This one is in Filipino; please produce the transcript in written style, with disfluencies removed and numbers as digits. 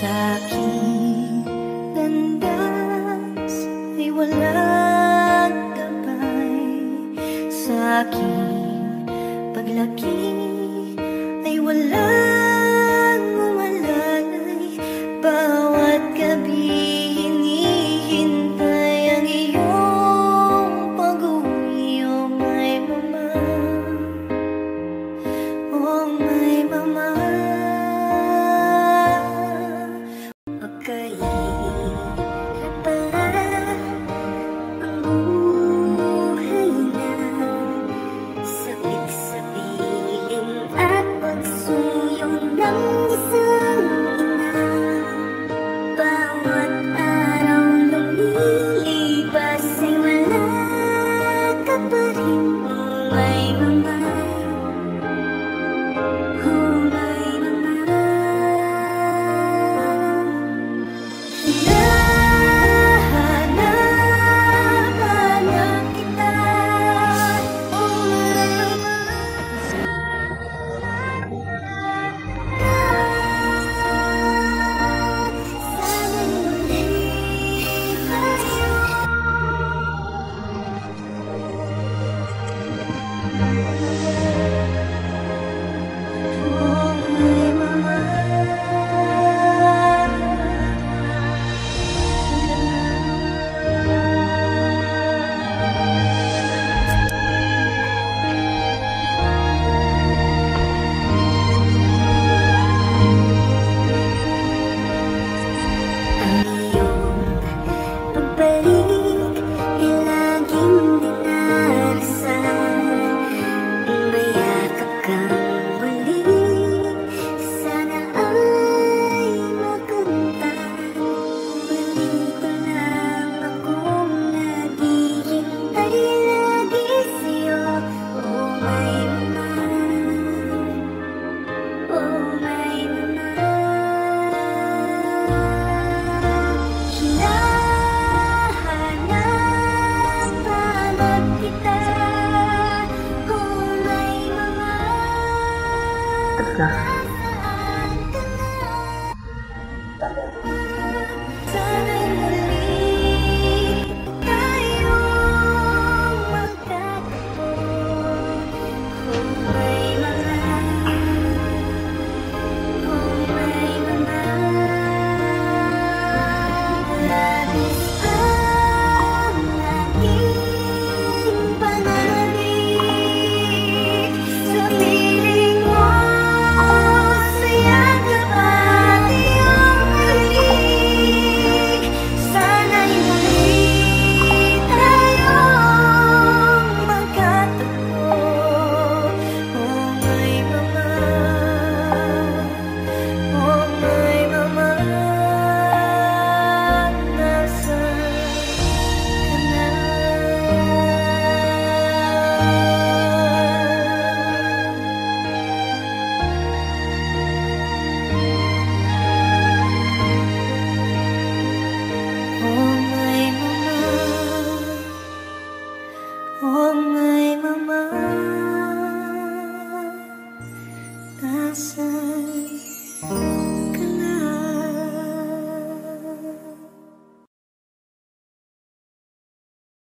Sa'king landas ay walang gabay, sa'king paglaki ay walang umalalay. Bawat gabi hinihintay ang iyong pag-uwi. Oh my mama, oh my mama. Kahirap pa ang buhay na sabik sa piling at pagsuyo ng isang ina. Bawat araw lumilipas ay wala ka pa rin. Oh my mama, oh my mama. Nah.